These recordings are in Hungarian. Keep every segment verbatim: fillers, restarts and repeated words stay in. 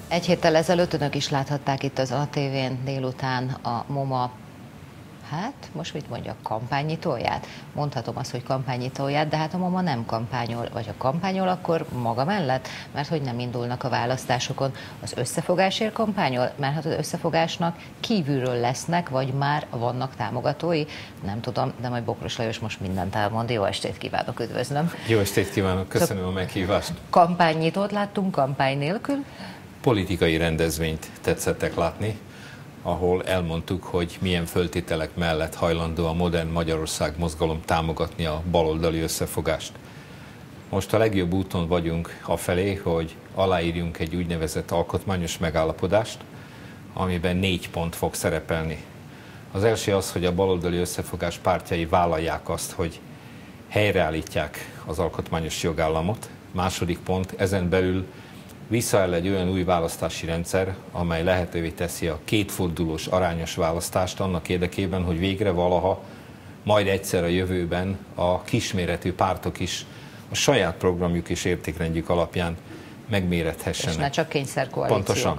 Egy héttel ezelőtt önök is láthatták itt az á té vén délután a MoMA, hát most mit mondjak, kampánynyitóját? Mondhatom azt, hogy kampánynyitóját, de hát a MoMA nem kampányol, vagy a kampányol, akkor maga mellett, mert hogy nem indulnak a választásokon. Az Összefogásért kampányol, mert hát az Összefogásnak kívülről lesznek, vagy már vannak támogatói, nem tudom, de majd Bokros Lajos most mindent elmond. Jó estét kívánok, üdvözlöm! Jó estét kívánok, köszönöm a meghívást! Kampánynyitót láttunk, kampány nélkül? Politikai rendezvényt tetszettek látni, ahol elmondtuk, hogy milyen föltételek mellett hajlandó a Modern Magyarország mozgalom támogatni a baloldali összefogást. Most a legjobb úton vagyunk afelé, hogy aláírjunk egy úgynevezett alkotmányos megállapodást, amiben négy pont fog szerepelni. Az első az, hogy a baloldali összefogás pártjai vállalják azt, hogy helyreállítják az alkotmányos jogállamot. Második pont, ezen belül visszaáll egy olyan új választási rendszer, amely lehetővé teszi a kétfordulós arányos választást annak érdekében, hogy végre valaha, majd egyszer a jövőben a kisméretű pártok is a saját programjuk és értékrendjük alapján megmérethessenek. És ne csak kényszerkoalíció. Pontosan.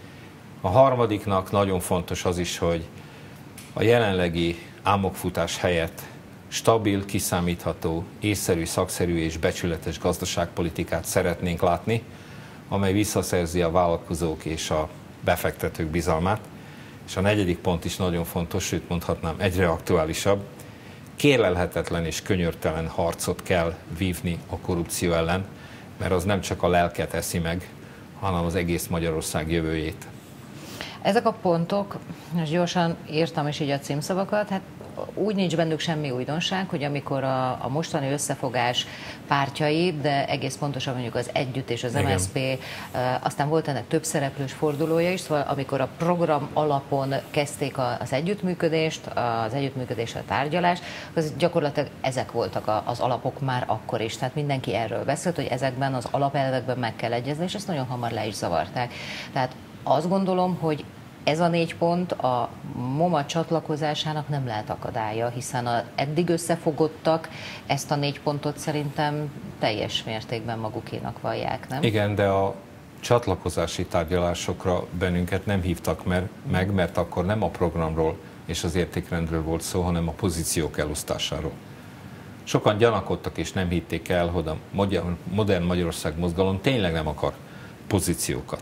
A harmadiknak nagyon fontos az is, hogy a jelenlegi álmokfutás helyett stabil, kiszámítható, észszerű, szakszerű és becsületes gazdaságpolitikát szeretnénk látni, amely visszaszerzi a vállalkozók és a befektetők bizalmát. És a negyedik pont is nagyon fontos, sőt mondhatnám egyre aktuálisabb. Kérlelhetetlen és könyörtelen harcot kell vívni a korrupció ellen, mert az nem csak a lelket eszi meg, hanem az egész Magyarország jövőjét. Ezek a pontok, most gyorsan írtam is így a címszavakat, hát úgy nincs bennük semmi újdonság, hogy amikor a, a mostani összefogás pártjai, de egész pontosan mondjuk az Együtt és az em es zé pé, aztán volt ennek több szereplős fordulója is, szóval amikor a program alapon kezdték az együttműködést, az együttműködés a tárgyalás, az gyakorlatilag ezek voltak az alapok már akkor is. Tehát mindenki erről beszélt, hogy ezekben az alapelvekben meg kell egyezni, és ezt nagyon hamar le is zavarták. Tehát azt gondolom, hogy ez a négy pont a MoMA csatlakozásának nem lehet akadálya, hiszen az eddig összefogottak ezt a négy pontot szerintem teljes mértékben magukénak vallják, nem? Igen, de a csatlakozási tárgyalásokra bennünket nem hívtak mer, meg, mert akkor nem a programról és az értékrendről volt szó, hanem a pozíciók elosztásáról. Sokan gyanakodtak és nem hitték el, hogy a Modern Magyarország mozgalom tényleg nem akar pozíciókat.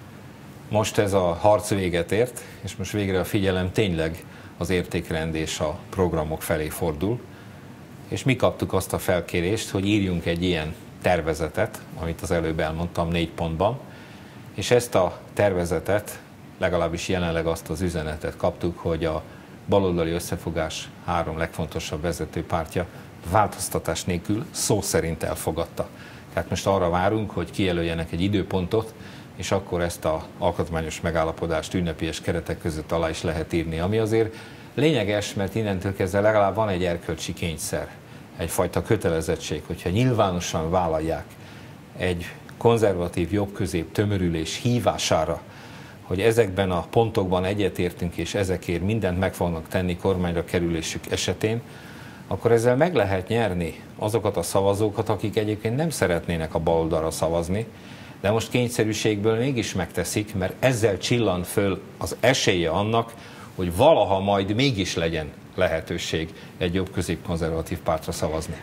Most ez a harc véget ért, és most végre a figyelem tényleg az értékrend és a programok felé fordul, és mi kaptuk azt a felkérést, hogy írjunk egy ilyen tervezetet, amit az előbb elmondtam négy pontban, és ezt a tervezetet, legalábbis jelenleg azt az üzenetet kaptuk, hogy a baloldali összefogás három legfontosabb vezető pártja változtatás nélkül szó szerint elfogadta. Tehát most arra várunk, hogy kijelöljenek egy időpontot, és akkor ezt az alkotmányos megállapodást ünnepélyes keretek között alá is lehet írni, ami azért lényeges, mert innentől kezdve legalább van egy erkölcsi kényszer, egyfajta kötelezettség, hogyha nyilvánosan vállalják egy konzervatív jobb-közép tömörülés hívására, hogy ezekben a pontokban egyetértünk, és ezekért mindent meg fognak tenni kormányra kerülésük esetén, akkor ezzel meg lehet nyerni azokat a szavazókat, akik egyébként nem szeretnének a baloldalra szavazni, de most kényszerűségből mégis megteszik, mert ezzel csillan föl az esélye annak, hogy valaha majd mégis legyen lehetőség egy jobb-közép-konzervatív pártra szavazni.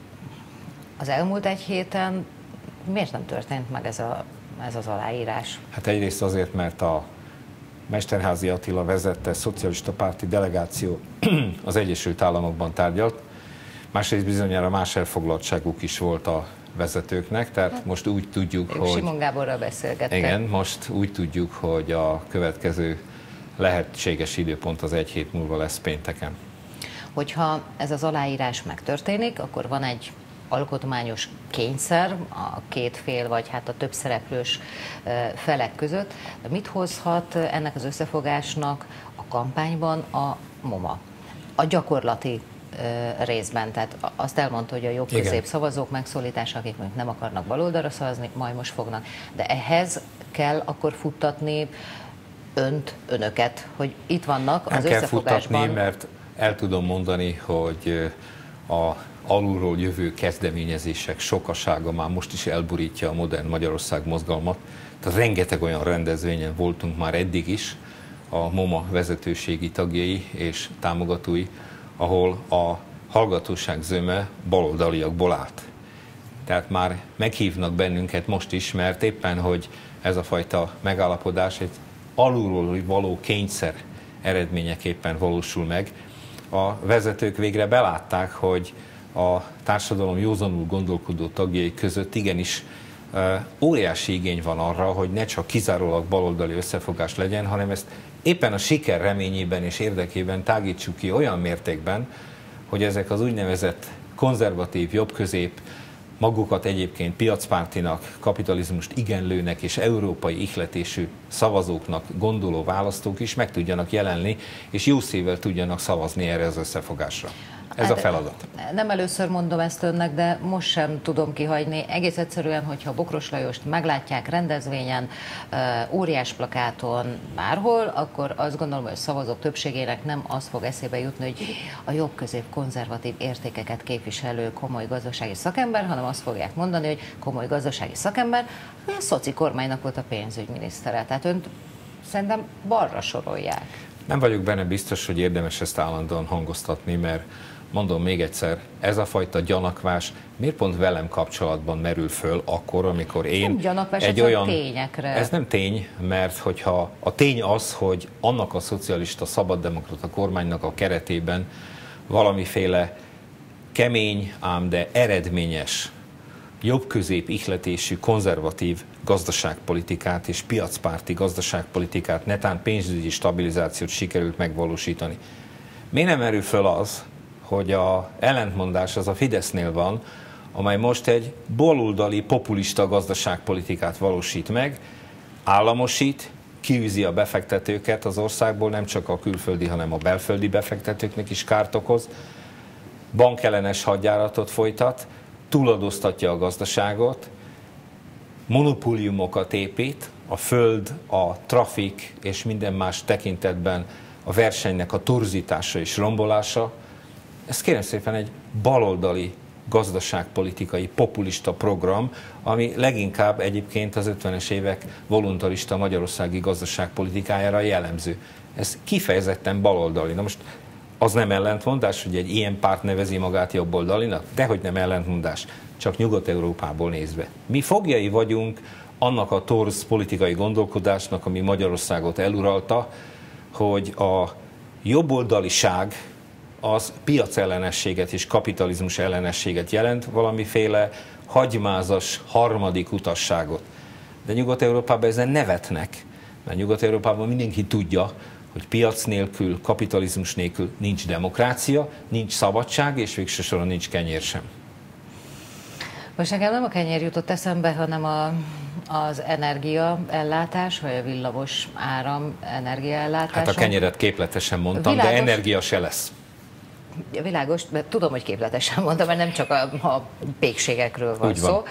Az elmúlt egy héten miért nem történt meg ez, a, ez az aláírás? Hát egyrészt azért, mert a Mesterházy Attila vezette szocialista párti delegáció az Egyesült Államokban tárgyalt, másrészt bizonyára más elfoglaltságuk is volt a vezetőknek, tehát hát, most úgy tudjuk, hogy... Simon Gáborral beszélgettek. Igen, most úgy tudjuk, hogy a következő lehetséges időpont az egy hét múlva lesz pénteken. Hogyha ez az aláírás megtörténik, akkor van egy alkotmányos kényszer a két fél, vagy hát a több szereplős felek között. De mit hozhat ennek az összefogásnak a kampányban a MoMA? A gyakorlati részben, tehát azt elmondta, hogy a jobb-közép szavazók megszólítása, akik mondjuk nem akarnak baloldalra szavazni, majd most fognak. De ehhez kell akkor futtatni önt, önöket, hogy itt vannak az összefogásban. Nem kell összefogásban. futtatni, mert el tudom mondani, hogy a alulról jövő kezdeményezések sokasága már most is elburítja a Modern Magyarország mozgalmat. Tehát rengeteg olyan rendezvényen voltunk már eddig is, a MOMA vezetőségi tagjai és támogatói, ahol a hallgatóság zöme baloldaliakból állt. Tehát már meghívnak bennünket most is, mert éppen, hogy ez a fajta megállapodás egy alulról való kényszer eredményeképpen valósul meg. A vezetők végre belátták, hogy a társadalom józanul gondolkodó tagjai között igenis óriási igény van arra, hogy ne csak kizárólag baloldali összefogás legyen, hanem ezt éppen a siker reményében és érdekében tágítsuk ki olyan mértékben, hogy ezek az úgynevezett konzervatív, jobbközép, magukat egyébként piacpártinak, kapitalizmust igenlőnek és európai ihletésű szavazóknak gondoló választók is meg tudjanak jelenni, és jó szívvel tudjanak szavazni erre az összefogásra. Ez hát a feladat. Nem először mondom ezt önnek, de most sem tudom kihagyni. Egész egyszerűen, hogyha Bokros Lajost meglátják rendezvényen, óriás plakáton, bárhol, akkor azt gondolom, hogy a szavazók többségének nem az fog eszébe jutni, hogy a jobb-közép konzervatív értékeket képviselő komoly gazdasági szakember, hanem azt fogják mondani, hogy komoly gazdasági szakember, a szoci kormánynak volt a pénzügyminisztere. Tehát önt szerintem balra sorolják. Nem vagyok benne biztos, hogy érdemes ezt állandóan hangoztatni, mert mondom még egyszer, ez a fajta gyanakvás miért pont velem kapcsolatban merül föl akkor, amikor én nem gyanakvás, egy ez olyan... tényekre. Ez nem tény, mert hogyha a tény az, hogy annak a szocialista szabaddemokrata kormánynak a keretében valamiféle kemény, ám de eredményes, jobb-közép ihletésű, konzervatív gazdaságpolitikát és piacpárti gazdaságpolitikát, netán pénzügyi stabilizációt sikerült megvalósítani. Miért nem merül föl az, hogy a ellentmondás az a Fidesznél van, amely most egy baloldali, populista gazdaságpolitikát valósít meg, államosít, kiűzi a befektetőket az országból, nem csak a külföldi, hanem a belföldi befektetőknek is kárt okoz, bankellenes hadjáratot folytat, túladóztatja a gazdaságot, monopóliumokat épít, a föld, a trafik és minden más tekintetben a versenynek a torzítása és rombolása. Ez kérem szépen egy baloldali gazdaságpolitikai, populista program, ami leginkább egyébként az ötvenes évek voluntarista magyarországi gazdaságpolitikájára jellemző. Ez kifejezetten baloldali. Na most az nem ellentmondás, hogy egy ilyen párt nevezi magát jobboldalinak? Dehogy nem ellentmondás, csak Nyugat-Európából nézve. Mi fogjai vagyunk annak a torz politikai gondolkodásnak, ami Magyarországot eluralta, hogy a jobboldaliság az piacellenességet és kapitalizmus ellenességet jelent, valamiféle hagymázas harmadik utasságot. De Nyugat-Európában ezen nevetnek, mert Nyugat-Európában mindenki tudja, hogy piac nélkül, kapitalizmus nélkül nincs demokrácia, nincs szabadság, és végső soron nincs kenyér sem. Most nekem nem a kenyér jutott eszembe, hanem a, az energiaellátás, vagy a villamos áram energiaellátása. Hát a kenyeret képletesen mondtam, világos, de energia se lesz. Világos, mert tudom, hogy képletesen mondtam, mert nem csak a, a pékségekről van, van szó.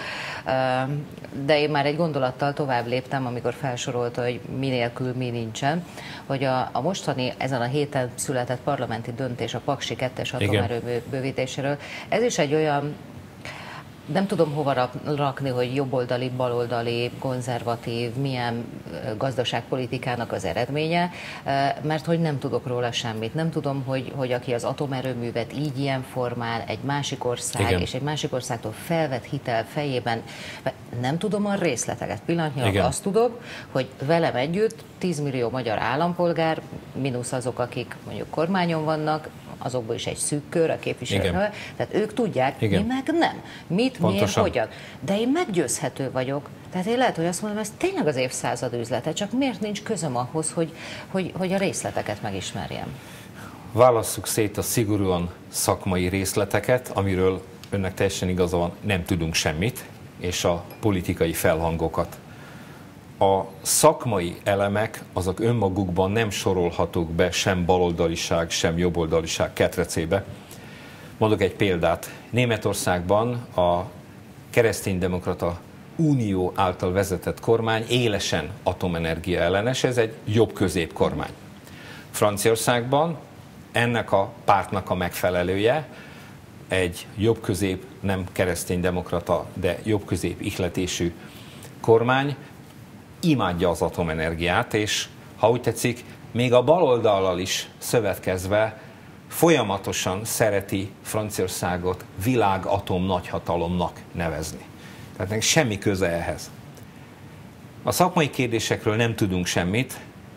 De én már egy gondolattal tovább léptem, amikor felsorolta, hogy mi nélkül mi nincsen, hogy a, a mostani, ezen a héten született parlamenti döntés a Paksi kettes atomerőmű bővítéséről, ez is egy olyan, nem tudom hova rakni, hogy jobboldali, baloldali, konzervatív, milyen gazdaságpolitikának az eredménye, mert hogy nem tudok róla semmit. Nem tudom, hogy, hogy aki az atomerőművet így ilyen formál, egy másik ország, igen, és egy másik országtól felvett hitel fejében, nem tudom a részleteket. Pillanatnyilag azt tudom, hogy velem együtt tíz millió magyar állampolgár, mínusz azok, akik mondjuk kormányon vannak, azokból is egy szűk kör, a képviselőnő, tehát ők tudják, igen, mi meg nem. Mit, miért, hogyan. De én meggyőzhető vagyok. Tehát én lehet, hogy azt mondom, ez tényleg az évszázad üzlete, csak miért nincs közöm ahhoz, hogy, hogy, hogy a részleteket megismerjem? Válasszuk szét a szigorúan szakmai részleteket, amiről önnek teljesen igaza van, nem tudunk semmit, és a politikai felhangokat. A szakmai elemek azok önmagukban nem sorolhatók be sem baloldaliság, sem jobboldaliság ketrecébe. Mondok egy példát. Németországban a kereszténydemokrata Unió által vezetett kormány élesen atomenergia ellenes, ez egy jobb-közép egy jobb-közép, nem kereszténydemokrata, de jobb-közép ihletésű kormány imádja az atomenergiát, és ha úgy tetszik, még a baloldallal is szövetkezve folyamatosan szereti Franciaországot világ atom nagyhatalomnak nevezni. Tehát neki semmi köze ehhez. A szakmai kérdésekről nem tudunk semmit,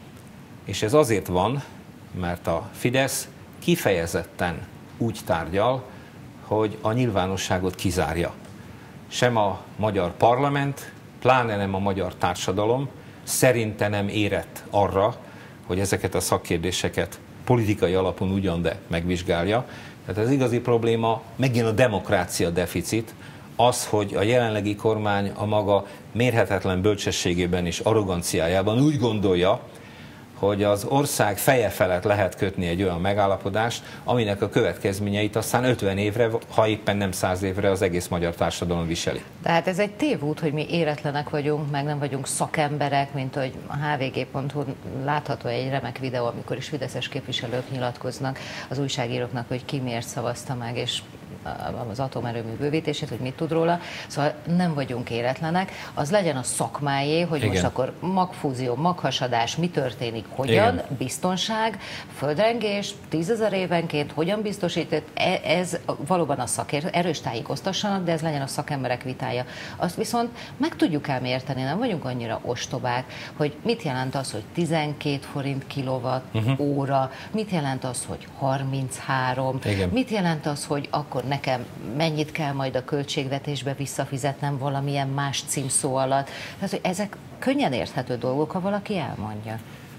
és ez azért van, mert a Fidesz kifejezetten úgy tárgyal, hogy a nyilvánosságot kizárja. Sem a magyar parlament, pláne nem a magyar társadalom szerinte nem érett arra, hogy ezeket a szakkérdéseket politikai alapon ugyan, de megvizsgálja. Tehát az igazi probléma megint a demokrácia deficit, az, hogy a jelenlegi kormány a maga mérhetetlen bölcsességében és arroganciájában úgy gondolja, hogy az ország feje felett lehet kötni egy olyan megállapodást, aminek a következményeit aztán ötven évre, ha éppen nem száz évre az egész magyar társadalom viseli. Tehát ez egy tévút, hogy mi éretlenek vagyunk, meg nem vagyunk szakemberek, mint hogy a há vé gé pont hu látható egy remek videó, amikor is fideszes képviselők nyilatkoznak az újságíróknak, hogy ki miért szavazta meg, és az atomerőmű bővítését, hogy mit tud róla. Szóval nem vagyunk éretlenek. Az legyen a szakmájé, hogy igen, most akkor magfúzió, maghasadás, mi történik, hogyan, igen, biztonság, földrengés, tízezer évenként, hogyan biztosított, ez valóban a szakért, erős tájékoztassanak, de ez legyen a szakemberek vitája. Azt viszont meg tudjuk ám érteni, nem vagyunk annyira ostobák, hogy mit jelent az, hogy tizenkét forint kilowatt uh-huh. óra, mit jelent az, hogy harminchárom, igen, mit jelent az, hogy akkor nekem mennyit kell majd a költségvetésbe visszafizetnem valamilyen más címszó alatt. Tehát, hogy ezek könnyen érthető dolgok, ha valaki elmondja.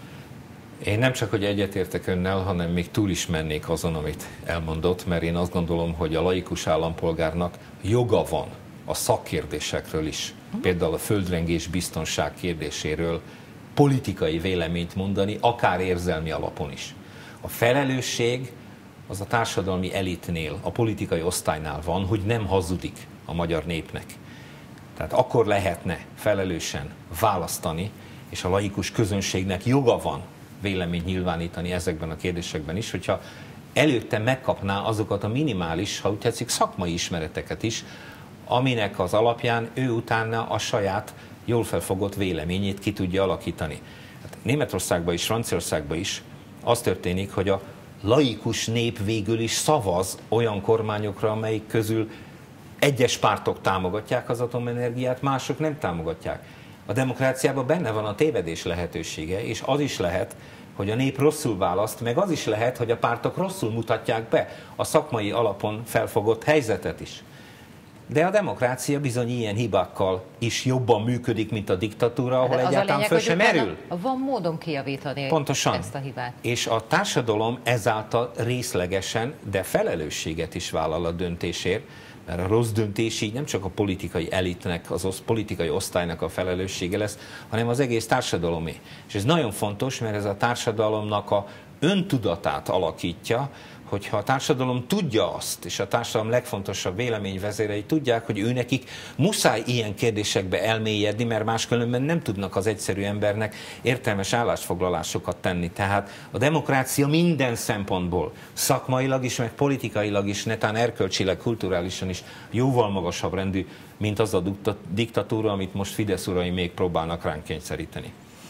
Én nem csak, hogy egyetértek önnel, hanem még túl is mennék azon, amit elmondott, mert én azt gondolom, hogy a laikus állampolgárnak joga van a szakkérdésekről is, uh-huh. például a földrengés biztonság kérdéséről politikai véleményt mondani, akár érzelmi alapon is. A felelősség az a társadalmi elitnél, a politikai osztálynál van, hogy nem hazudik a magyar népnek. Tehát akkor lehetne felelősen választani, és a laikus közönségnek joga van véleményt nyilvánítani ezekben a kérdésekben is, hogyha előtte megkapná azokat a minimális, ha úgy tetszik, szakmai ismereteket is, aminek az alapján ő utána a saját jól felfogott véleményét ki tudja alakítani. Hát Németországban is, Franciaországban is az történik, hogy a laikus nép végül is szavaz olyan kormányokra, amelyik közül egyes pártok támogatják az atomenergiát, mások nem támogatják. A demokráciában benne van a tévedés lehetősége, és az is lehet, hogy a nép rosszul választ, meg az is lehet, hogy a pártok rosszul mutatják be a szakmai alapon felfogott helyzetet is. De a demokrácia bizony ilyen hibákkal is jobban működik, mint a diktatúra, ahol egyáltalán föl sem merül. Van módon kijavítani pontosan ezt a hibát. És a társadalom ezáltal részlegesen, de felelősséget is vállal a döntésért, mert a rossz döntés így nem csak a politikai elitnek, az osz, politikai osztálynak a felelőssége lesz, hanem az egész társadalomé. És ez nagyon fontos, mert ez a társadalomnak a öntudatát alakítja, hogyha a társadalom tudja azt, és a társadalom legfontosabb véleményvezérei tudják, hogy őnekik muszáj ilyen kérdésekbe elmélyedni, mert máskülönben nem tudnak az egyszerű embernek értelmes állásfoglalásokat tenni. Tehát a demokrácia minden szempontból, szakmailag is, meg politikailag is, netán erkölcsileg, kulturálisan is jóval magasabb rendű, mint az a diktatúra, amit most Fidesz urai még próbálnak ránk kényszeríteni.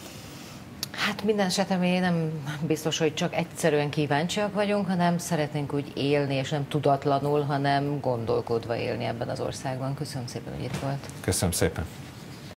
Hát minden esetre mi nem biztos, hogy csak egyszerűen kíváncsiak vagyunk, hanem szeretnénk úgy élni, és nem tudatlanul, hanem gondolkodva élni ebben az országban. Köszönöm szépen, hogy itt volt. Köszönöm szépen.